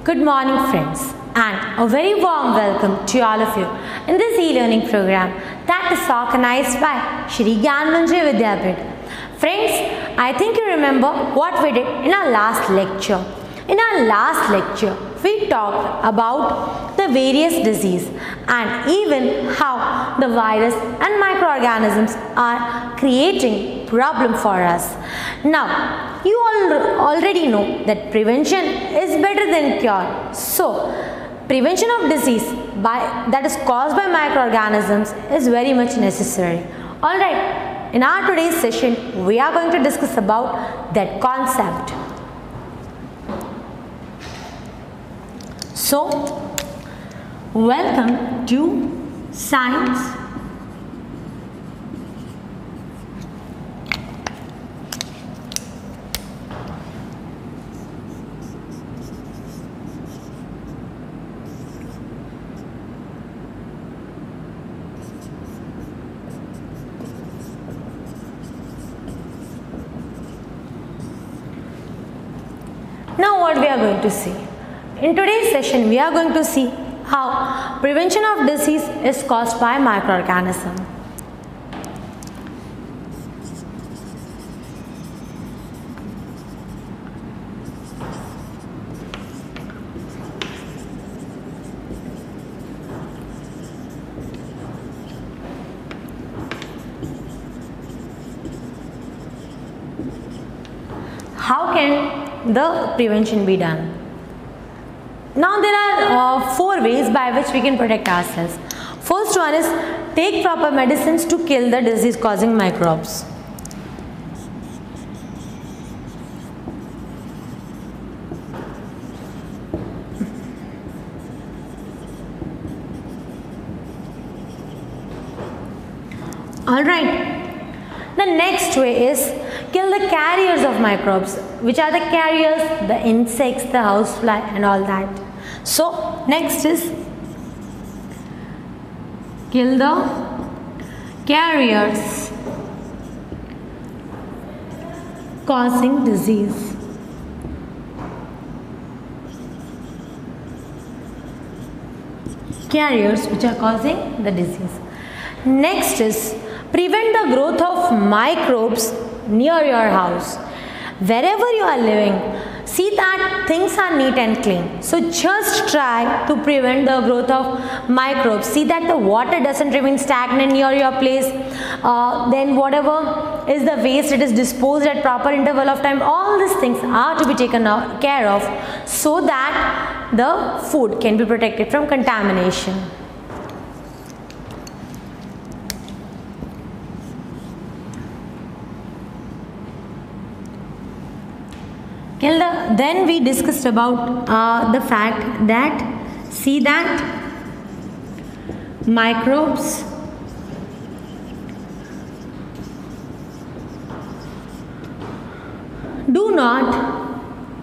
Good morning friends and a very warm welcome to all of you in this e-learning program that is organized by Shri Gyan Manjari Vidyapith. Friends, I think you remember what we did in our last lecture. In our last lecture, we talked about the various diseases and even how the virus and microorganisms are creating problem for us. Now, you all already know that prevention is better than cure. So, prevention of disease that is caused by microorganisms is very much necessary. Alright, in our today's session, we are going to discuss about that concept. So, welcome to Science. Now what we are going to see? In today's session, we are going to see how prevention of disease is caused by microorganism. How can the prevention be done? Now there are 4 ways by which we can protect ourselves. First one is take proper medicines to kill the disease causing microbes. Alright. The next way is kill the carriers of microbes. Which are the carriers? The insects, the housefly and all that. So, next is kill the carriers causing disease. Carriers which are causing the disease. Next is prevent the growth of microbes near your house. Wherever you are living, see that things are neat and clean. So just try to prevent the growth of microbes. See that the water doesn't remain stagnant near your place. Then whatever is the waste, it is disposed at proper interval of time. All these things are to be taken care of so that the food can be protected from contamination. Then we discussed about the fact that see that microbes do not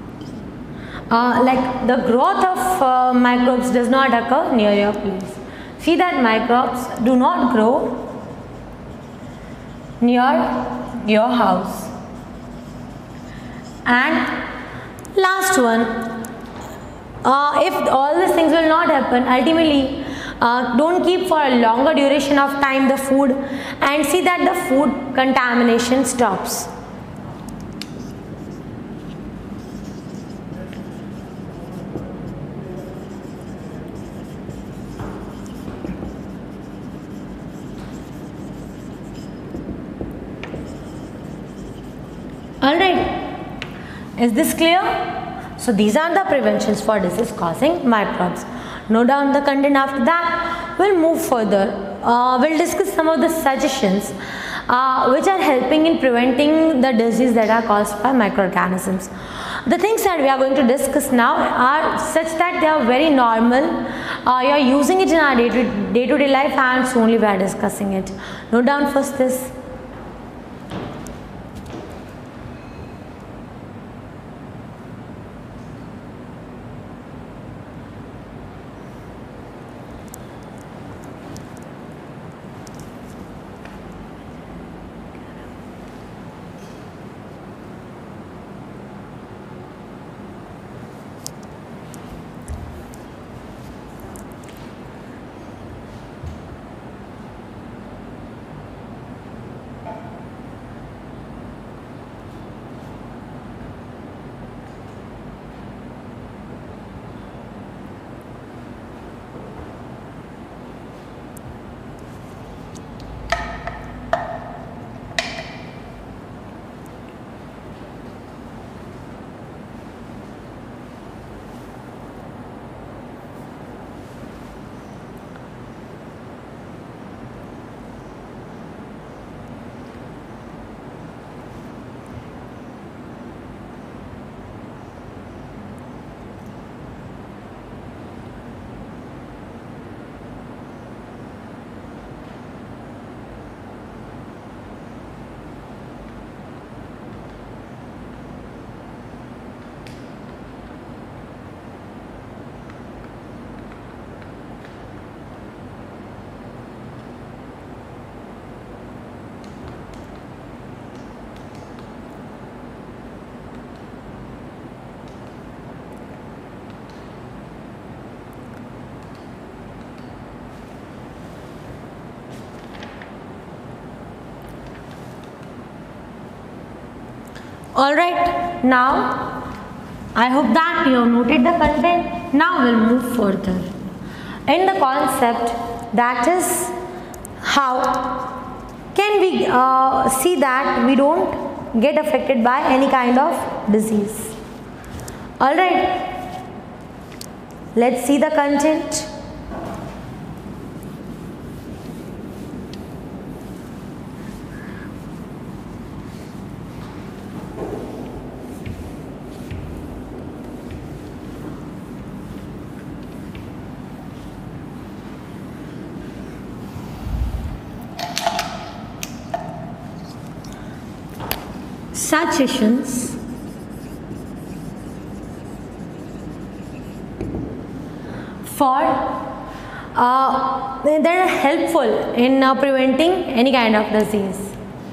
like the growth of microbes does not occur near your place. See that microbes do not grow near your house. And last one, if all these things will not happen, ultimately don't keep for a longer duration of time the food and see that the food contamination stops. Alright. Is this clear? So these are the preventions for disease causing microbes. Note down the content after that. We'll move further. We'll discuss some of the suggestions which are helping in preventing the disease that are caused by microorganisms. The things that we are going to discuss now are such that they are very normal. You are using it in our day-to-day life and so only we are discussing it. Note down first this. Alright, now I hope that you have noted the content. Now we'll move further in the concept, that is how can we see that we don't get affected by any kind of disease. Alright, let's see the content. Suggestions for they are helpful in preventing any kind of disease.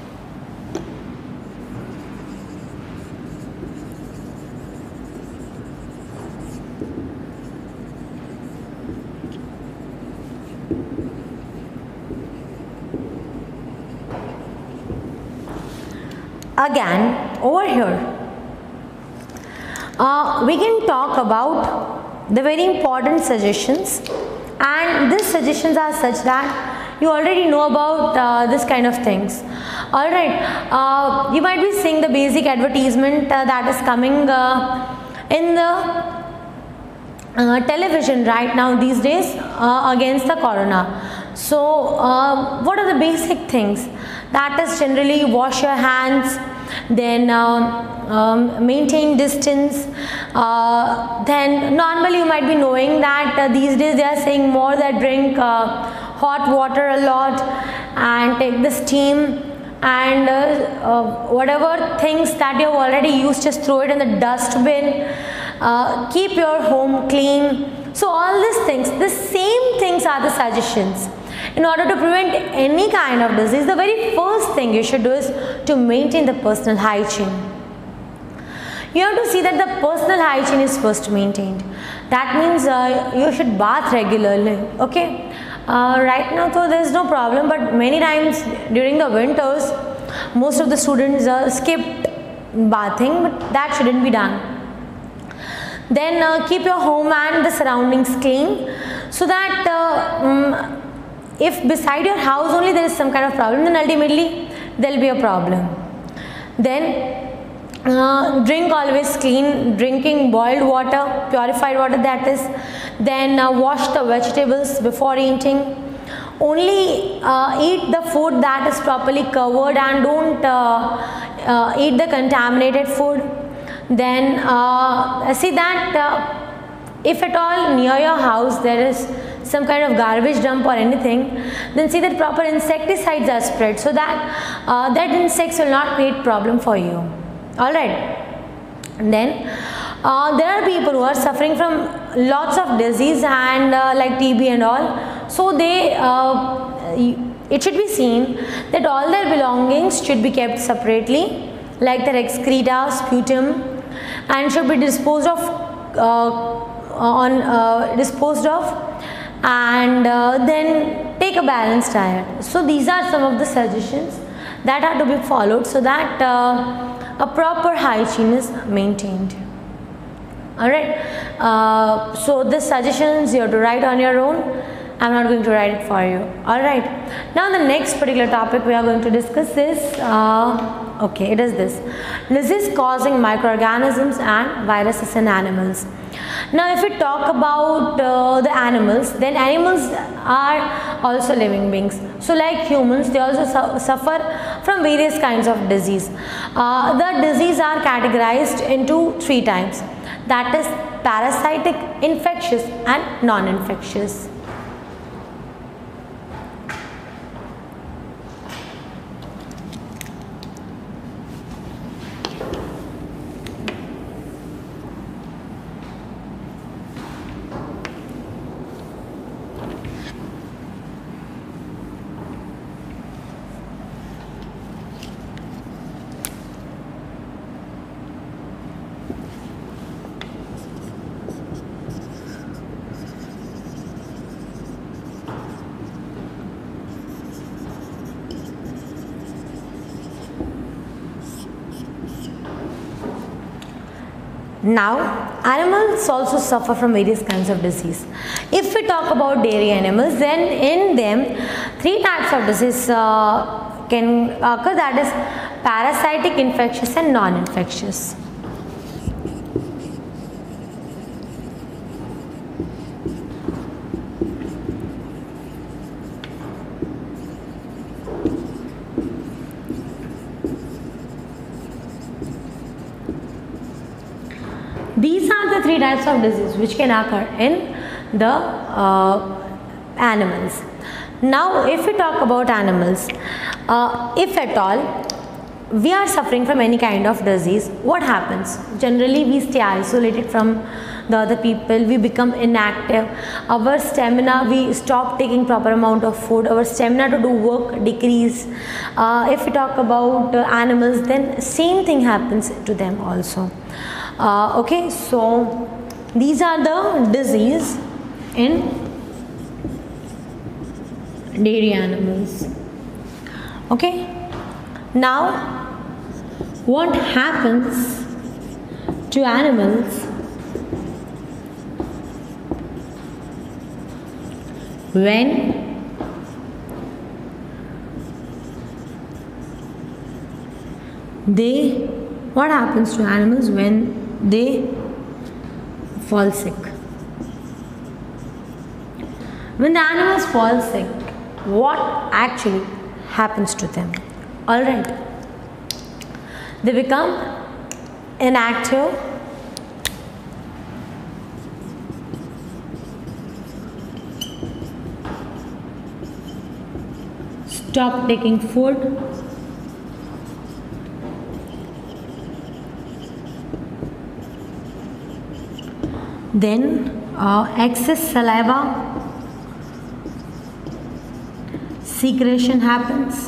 Again, over here, we can talk about the very important suggestions, and these suggestions are such that you already know about this kind of things. Alright, you might be seeing the basic advertisement that is coming in the television right now these days against the corona. So, what are the basic things? That is generally wash your hands, then maintain distance. Then normally you might be knowing that these days they are saying more that drink hot water a lot and take the steam, and whatever things that you have already used, just throw it in the dustbin. Keep your home clean. So all these things, the same things are the suggestions. In order to prevent any kind of disease, the very first thing you should do is to maintain the personal hygiene. You have to see that the personal hygiene is first maintained. That means you should bath regularly. Okay. Right now, so there is no problem, but many times during the winters, most of the students skipped bathing, but that shouldn't be done. Then keep your home and the surroundings clean, so that if beside your house only there is some kind of problem, then ultimately there will be a problem. Then drink always clean, drinking boiled water, purified water that is. Then wash the vegetables before eating. Only eat the food that is properly covered, and don't eat the contaminated food. Then see that if at all near your house there is some kind of garbage dump or anything, then see that proper insecticides are spread, so that that insects will not create problem for you. Alright. Then there are people who are suffering from lots of disease and like TB and all, so they it should be seen that all their belongings should be kept separately, like their excreta, sputum, and should be disposed of and then take a balanced diet. So these are some of the suggestions that are to be followed, so that a proper hygiene is maintained. Alright, so the suggestions you have to write on your own. I am not going to write it for you. Alright, now the next particular topic we are going to discuss is okay, it is this: disease causing microorganisms and viruses in animals. Now if we talk about the animals, then animals are also living beings. So like humans, they also suffer from various kinds of disease. The disease are categorized into 3 types, that is parasitic, infectious and non-infectious. Now, animals also suffer from various kinds of disease. If we talk about dairy animals, then in them, three types of disease can occur, that is parasitic, infectious and non-infectious. These are the three types of disease which can occur in the animals. Now, if we talk about animals, if at all we are suffering from any kind of disease, what happens? Generally, we stay isolated from the other people, we become inactive, our stamina, we stop taking proper amount of food, our stamina to do work decrease. If we talk about animals, then same thing happens to them also. Okay, so these are the disease in dairy animals. Okay, now what happens to animals when what happens to animals when they fall sick? When the animals fall sick, what actually happens to them? Alright, they become inactive, stop taking food, then excess saliva secretion happens.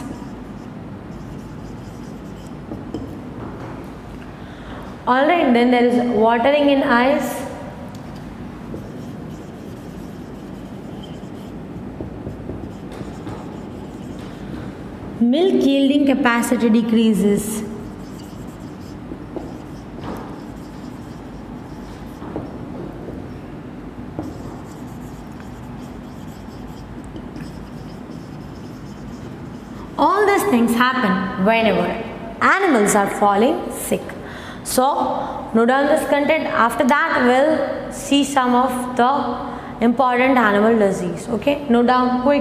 Alright, then there is watering in eyes, milk yielding capacity decreases, all these things happen whenever animals are falling sick. So, note down this content. After that, we'll see some of the important animal disease. Okay, note down quick.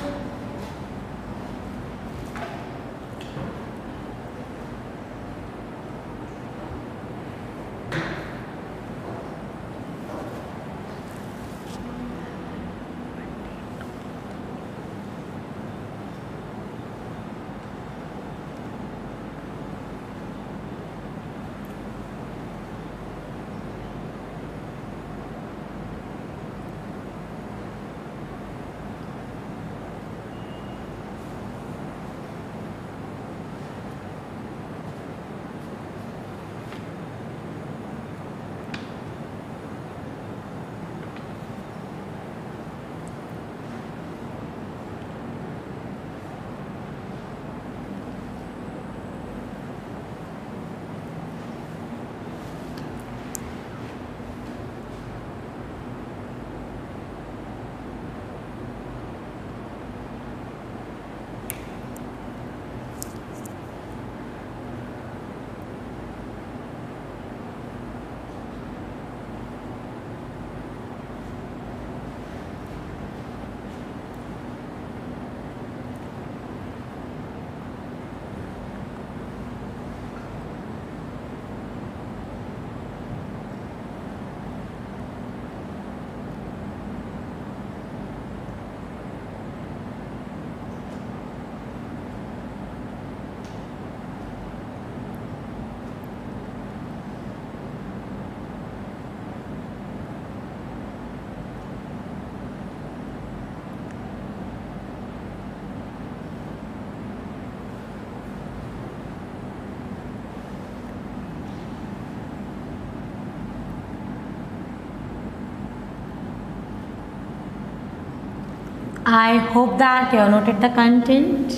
I hope that you have noted the content.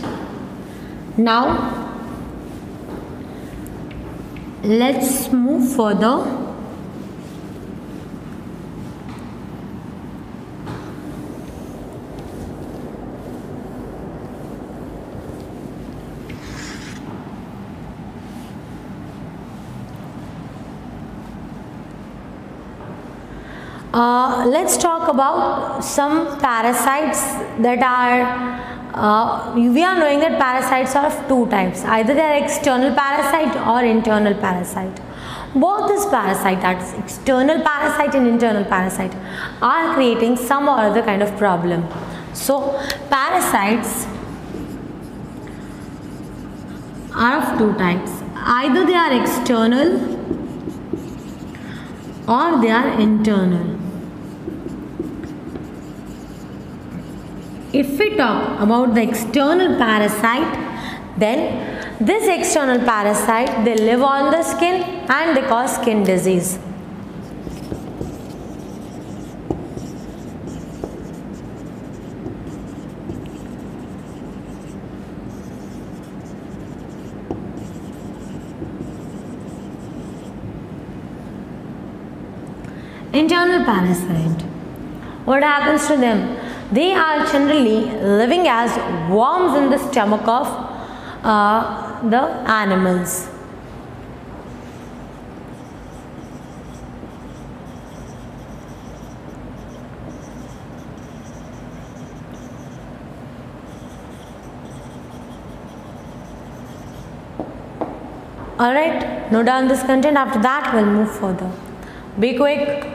Now, let's move further Let's talk about some parasites that are, we are knowing that parasites are of two types. Either they are external parasite or internal parasite. Both this parasite, that is external parasite and internal parasite, are creating some or other kind of problem. So parasites are of two types. Either they are external or they are internal. If we talk about the external parasite, then this external parasite, they live on the skin and they cause skin disease. Internal parasite, what happens to them? They are generally living as worms in the stomach of the animals. Alright, note down this content. After that, we'll move further. Be quick.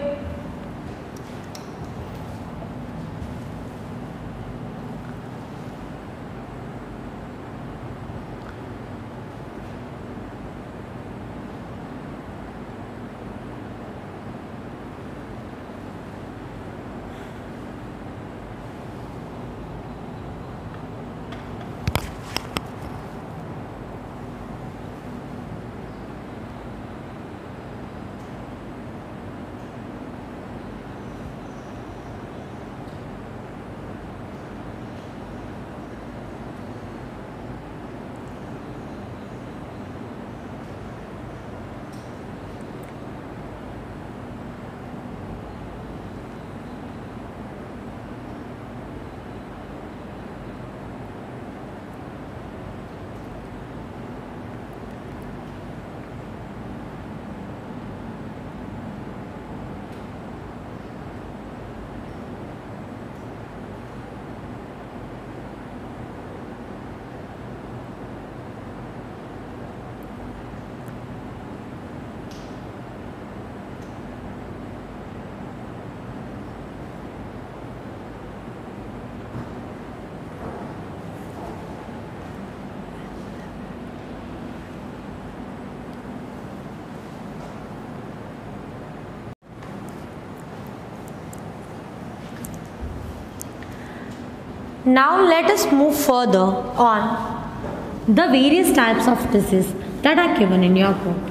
Now let us move further on the various types of disease that are given in your book.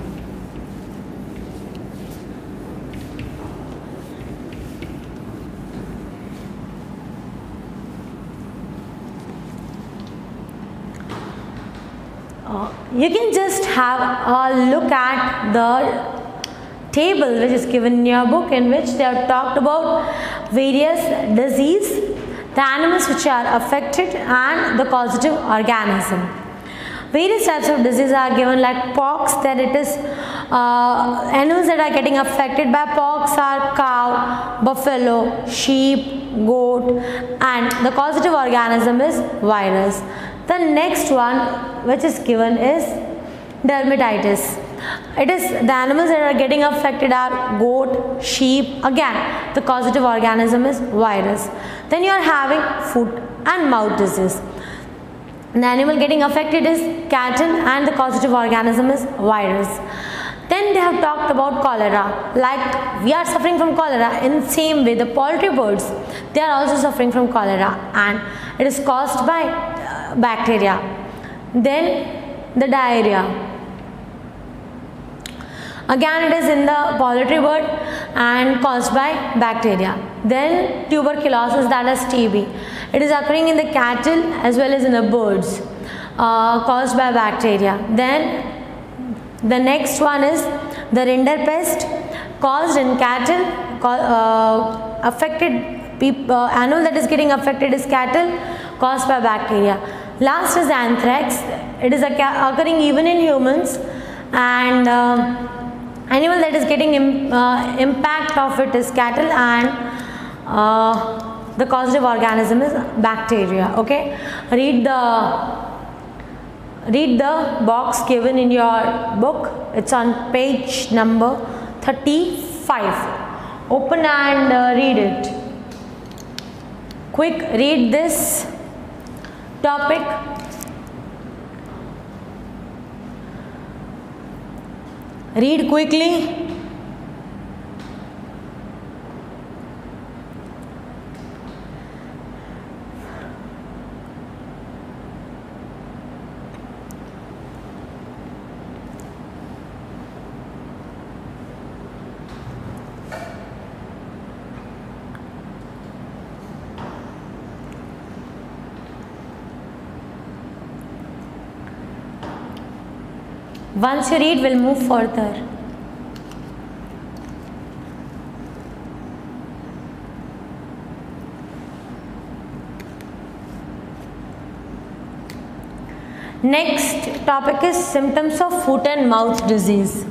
You can just have a look at the table which is given in your book, in which they have talked about various disease, the animals which are affected and the causative organism. Various types of disease are given, like pox, that it is animals that are getting affected by pox are cow, buffalo, sheep, goat, and the causative organism is virus. The next one which is given is dermatitis. It is the animals that are getting affected are goat, sheep. Again, the causative organism is virus. Then you are having foot and mouth disease. The animal getting affected is cattle and the causative organism is virus. Then they have talked about cholera. Like we are suffering from cholera, in the same way the poultry birds, they are also suffering from cholera, and it is caused by bacteria. Then the diarrhea. Again, it is in the poultry bird and caused by bacteria. Then tuberculosis, that is TB. It is occurring in the cattle as well as in the birds, caused by bacteria. Then the next one is the rinderpest, caused in cattle, affected people, animal that is getting affected is cattle, caused by bacteria. Last is anthrax. It is occurring even in humans, and animal that is getting impact of it is cattle, and the causative organism is bacteria. Okay, read the box given in your book. It's on page number 35. Open and read it. Quick, read this topic. Read quickly. Once you read, we'll move further. Next topic is symptoms of foot and mouth disease.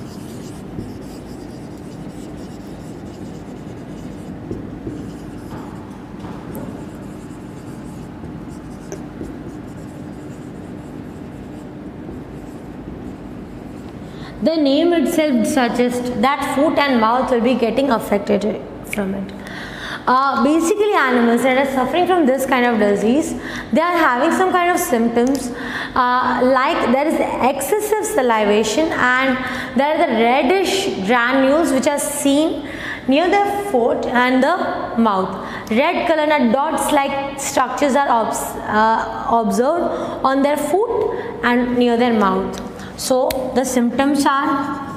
The name itself suggests that foot and mouth will be getting affected from it. Basically, animals that are suffering from this kind of disease, they are having some kind of symptoms like there is excessive salivation, and there are the reddish granules which are seen near the foot and the mouth. Red color and dots like structures are observed on their foot and near their mouth. So the symptoms are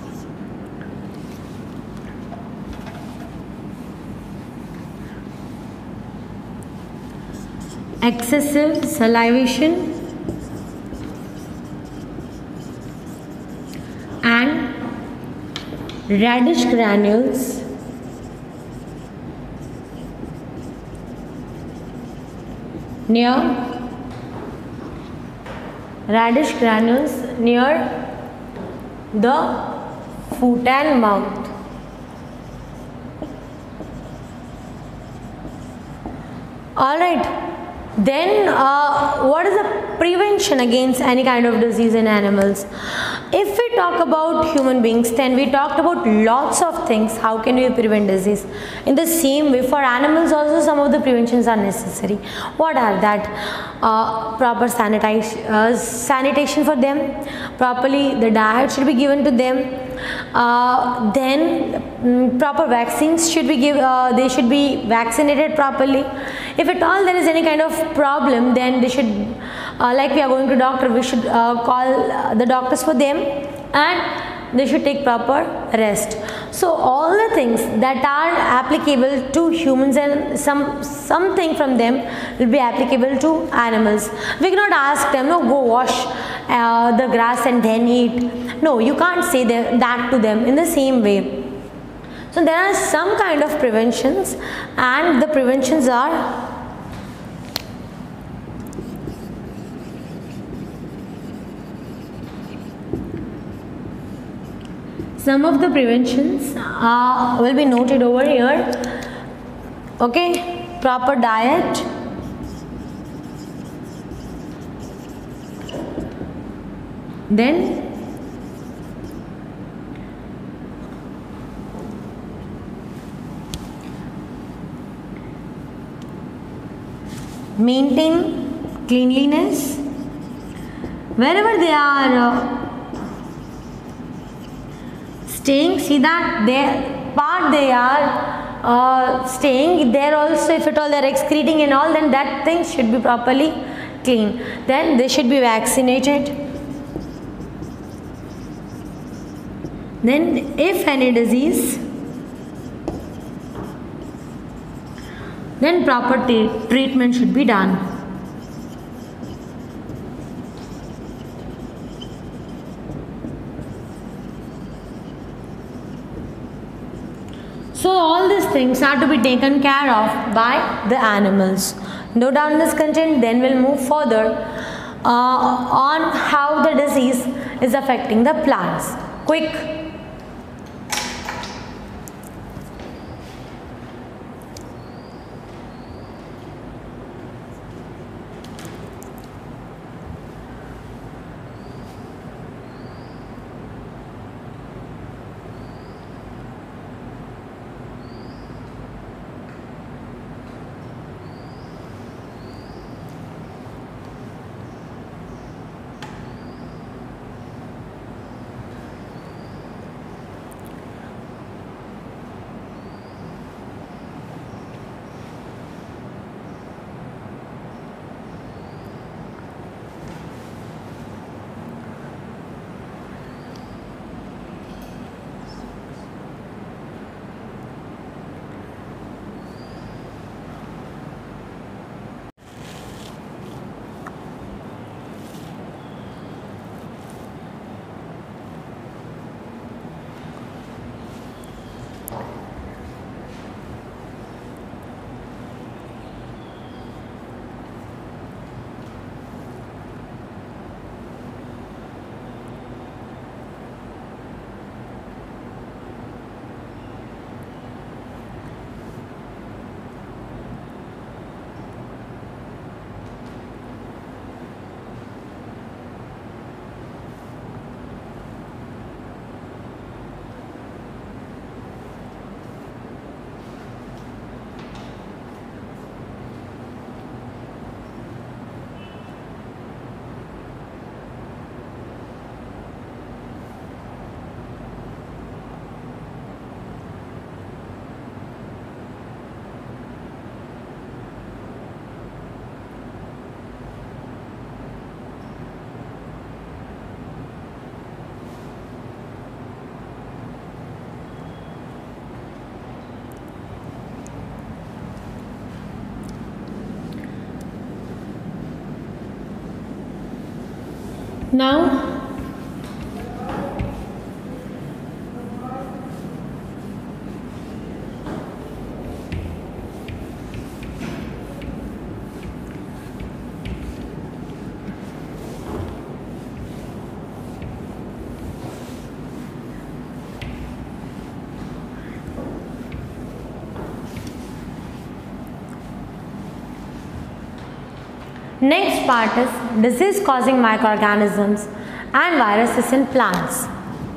excessive salivation and reddish granules near the foot and mouth. Alright. Then what is the prevention against any kind of disease in animals? If we talk about human beings, then we talked about lots of things. How can we prevent disease? In the same way, for animals also some of the preventions are necessary. What are that? Proper sanitation for them. Properly the diet should be given to them. Then proper vaccines should be given. They should be vaccinated properly. If at all there is any kind of problem, then they should, like we are going to doctor, we should call the doctors for them, and they should take proper rest. So all the things that are applicable to humans, and something from them will be applicable to animals. We cannot ask them, no, go wash the grass and then eat. No, you can't say that to them in the same way. So there are some kind of preventions, and the preventions are some of the preventions will be noted over here. Okay, proper diet, then maintain cleanliness wherever they are staying. See that they are staying there also, if at all they are excreting and all, then that thing should be properly clean. Then they should be vaccinated. Then if any disease, then proper treatment should be done. So all these things are to be taken care of by the animals. Note down this content, then we'll move further on how the disease is affecting the plants. Quick, Now next part is disease causing microorganisms and viruses in plants.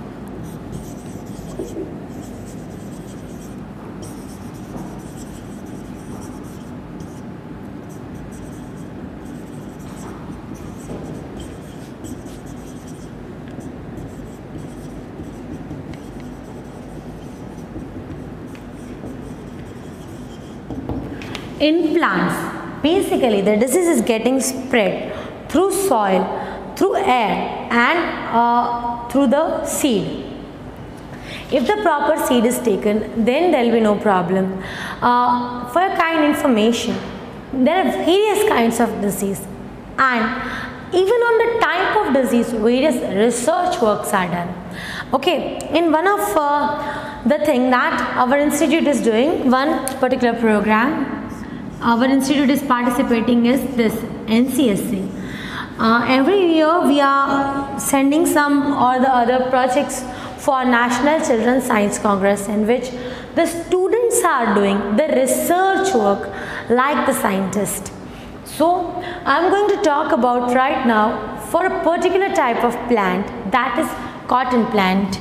In plants, basically the disease is getting spread through soil, through air and through the seed. If the proper seed is taken, then there will be no problem. For your kind information, there are various kinds of disease, and even on the type of disease, various research works are done. Okay, in one of the thing that our institute is doing, one particular program our institute is participating is this NCSC. Every year we are sending some or the other projects for National Children's Science Congress, in which the students are doing the research work like the scientist. So I am going to talk about right now for a particular type of plant, that is cotton plant.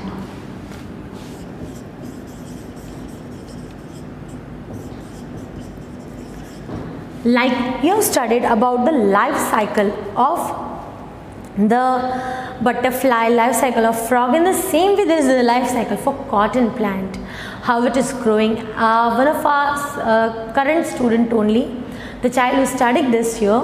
Like you have studied about the life cycle of the butterfly, life cycle of frog, in the same way there is a life cycle for cotton plant, how it is growing. One of our current student only, the child who studied this year,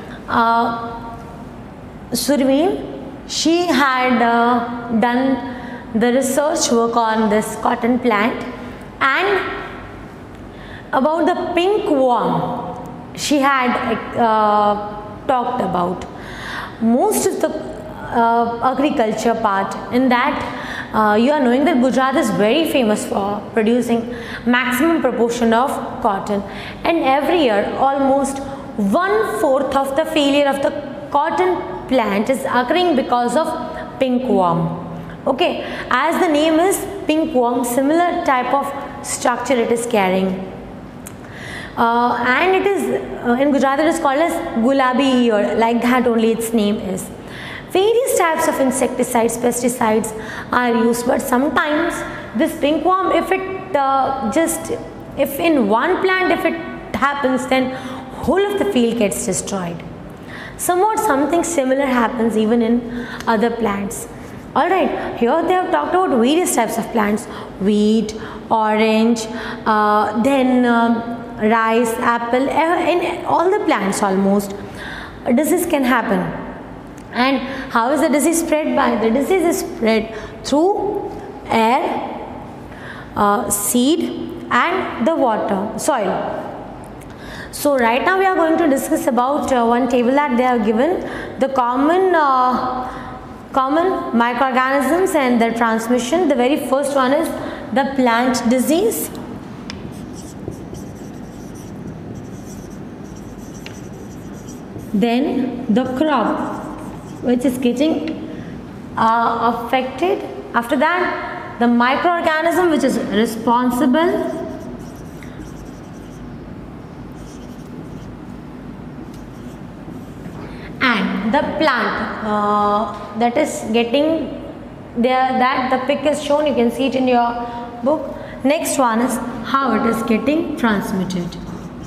Surveen, she had done the research work on this cotton plant, and about the pink worm she had talked about. Most of the agriculture part, in that you are knowing that Gujarat is very famous for producing maximum proportion of cotton, and every year almost 1/4 of the failure of the cotton plant is occurring because of pink worm. Okay, as the name is pink worm, similar type of structure it is carrying. And it is in Gujarat it is called as gulabi ear, like that only its name is. Various types of insecticides, pesticides are used, but sometimes this pink worm, if it if in one plant if it happens, then whole of the field gets destroyed. Somewhat something similar happens even in other plants. Alright, here they have talked about various types of plants, wheat, orange, then rice, apple, in all the plants almost disease can happen. And how is the disease spread by? The disease is spread through air, seed and the water, soil. So right now we are going to discuss about one table that they have given, the common microorganisms and their transmission. The very first one is the plant disease. Then the crop which is getting affected. After that, the microorganism which is responsible, and the plant that is getting there, that the pic is shown, you can see it in your book. Next one is how it is getting transmitted.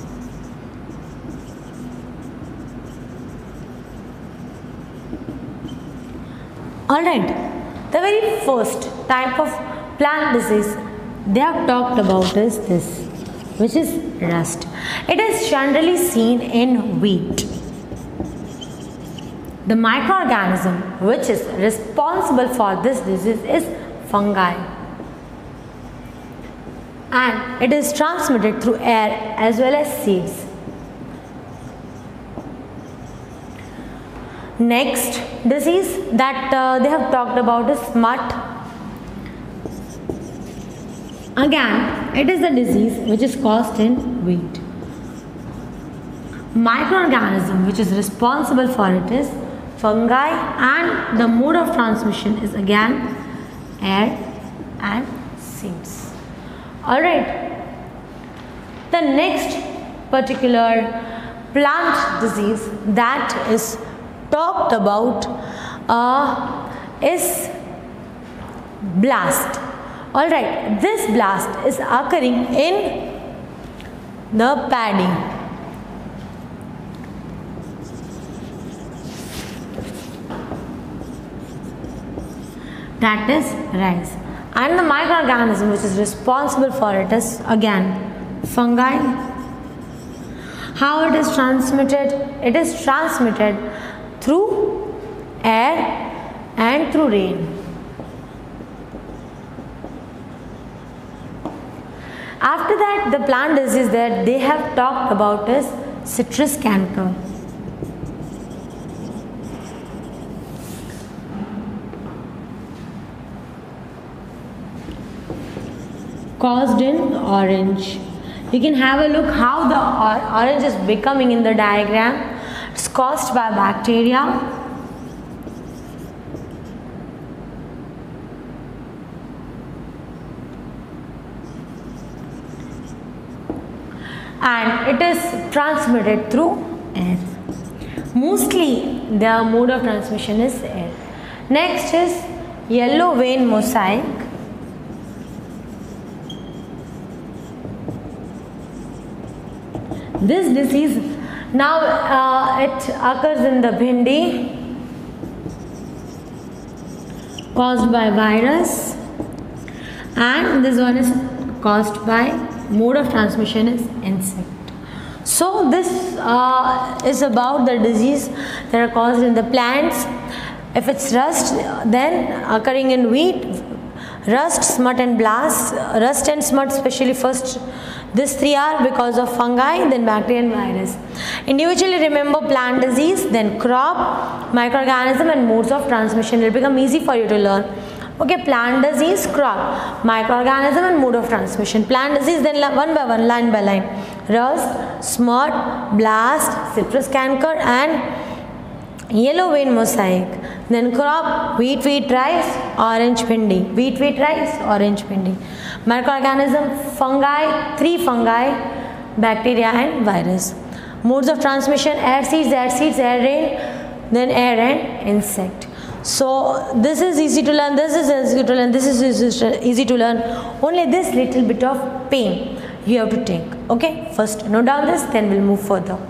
Alright, the very first type of plant disease they have talked about is this, which is rust. It is generally seen in wheat. The microorganism which is responsible for this disease is fungi, and it is transmitted through air as well as seeds. Next disease that they have talked about is smut. Again, it is a disease which is caused in wheat. Microorganism which is responsible for it is fungi, and the mode of transmission is again air and seeds. Alright, the next particular plant disease that is talked about is blast. Alright, this blast is occurring in the paddy. That is rice, and the microorganism which is responsible for it is again fungi. How it is transmitted? It is transmitted through air and through rain. After that, the plant disease that they have talked about is citrus canker. Caused in orange. You can have a look how the orange is becoming in the diagram. It's caused by bacteria. And it is transmitted through air. Mostly the mode of transmission is air. Next is yellow vein mosaic. This disease, now it occurs in the bhindi, caused by virus, and this one is caused by mode of transmission is insect. So this is about the disease that are caused in the plants. If it's rust, then occurring in wheat, rust, smut and blast. Rust and smut especially first. These three are because of fungi, then bacteria and virus. Individually remember plant disease, then crop, microorganism and modes of transmission. It will become easy for you to learn. Okay, plant disease, crop, microorganism and mode of transmission. Plant disease, then one by one, line by line. Rust, smut, blast, citrus canker and yellow vein mosaic. Then crop, wheat, rice, orange bhindi. Wheat, rice, orange bhindi. Microorganism, fungi, three fungi, bacteria and virus. Modes of transmission, air seeds, air rain, then air and insect. So this is easy to learn, this is easy to learn, this is easy to learn. Only this little bit of pain you have to take. Okay, first note down this, then we'll move further.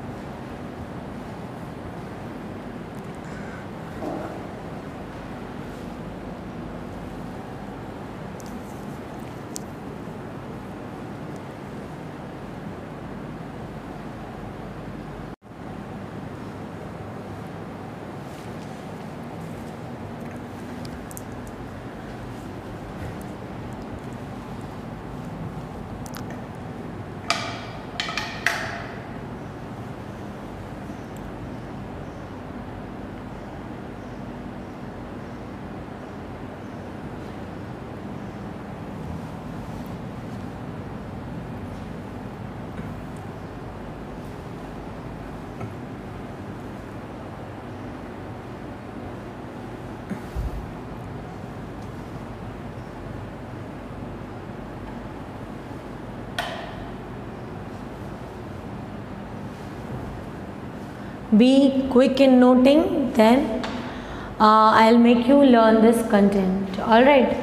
Be quick in noting, then I'll make you learn this content. Alright.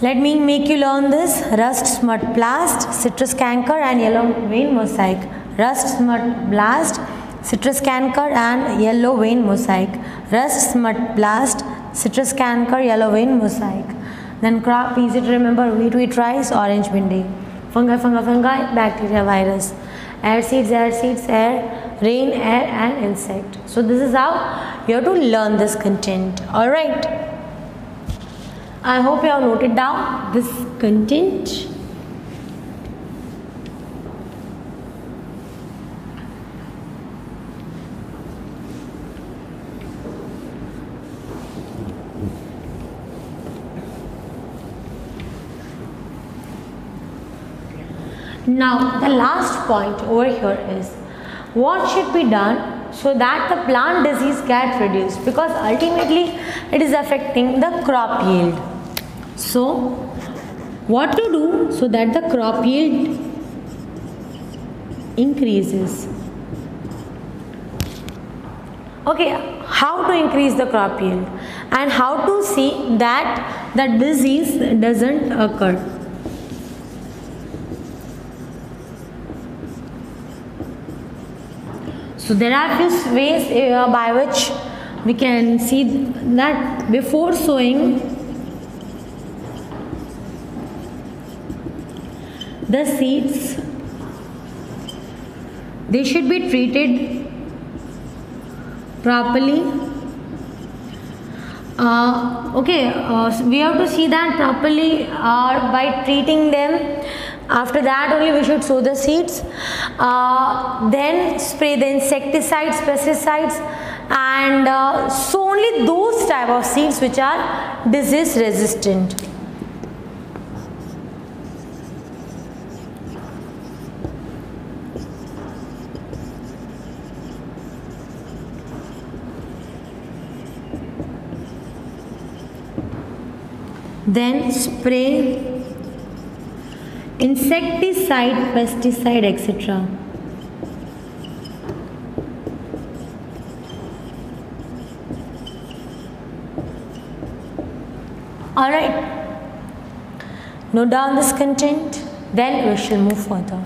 Let me make you learn this. Rust, smut, blast, citrus canker and yellow vein mosaic. Rust, smut, blast, citrus canker and yellow vein mosaic. Rust, smut, blast, citrus canker, yellow vein mosaic. Then crop, easy to remember, wheat, rice, orange bindi. Fungi, bacteria, virus. Air seeds, air, rain, air and insect. So this is how you have to learn this content. Alright. I hope you have noted down this content. Now the last point over here is what should be done so that the plant disease gets reduced, because ultimately it is affecting the crop yield. So what to do so that the crop yield increases? Okay, how to increase the crop yield and how to see that the disease doesn't occur. So there are few ways by which we can see that before sowing the seeds, they should be treated properly. We have to see that properly by treating them. After that only we should sow the seeds. Then spray the insecticides, pesticides, and sow only those type of seeds which are disease resistant. Then spray insecticide, pesticide, etc. Alright, note down this content, then we shall move further.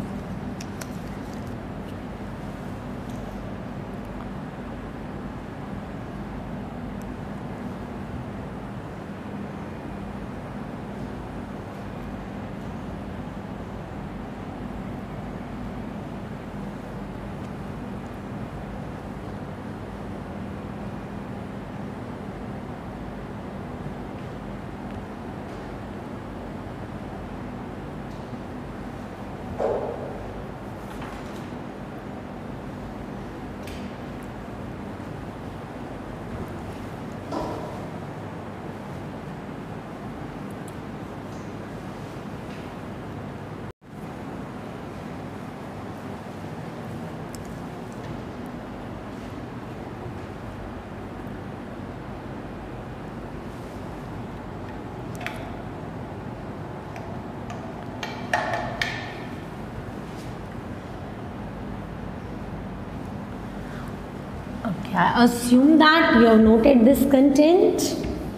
I assume that you have noted this content.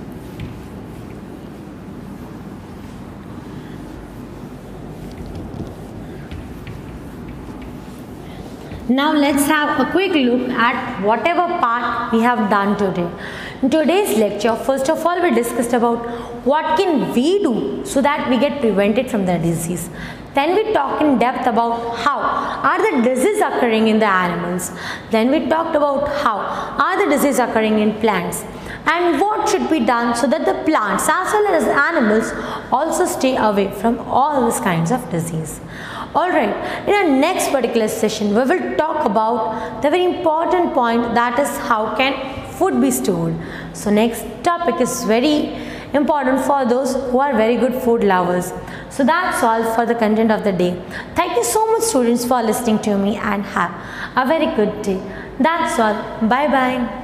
Now let's have a quick look at whatever part we have done today. In today's lecture, first of all, we discussed about what can we do so that we get prevented from the disease. Then we talked in depth about how are the diseases occurring in the animals. Then we talked about how are the diseases occurring in plants and what should be done so that the plants as well as animals also stay away from all these kinds of disease. Alright, in our next particular session, we will talk about the very important point, that is how can food be stored. So next topic is very important for those who are very good food lovers. So that's all for the content of the day. Thank you so much students for listening to me and have a very good day. That's all. Bye bye.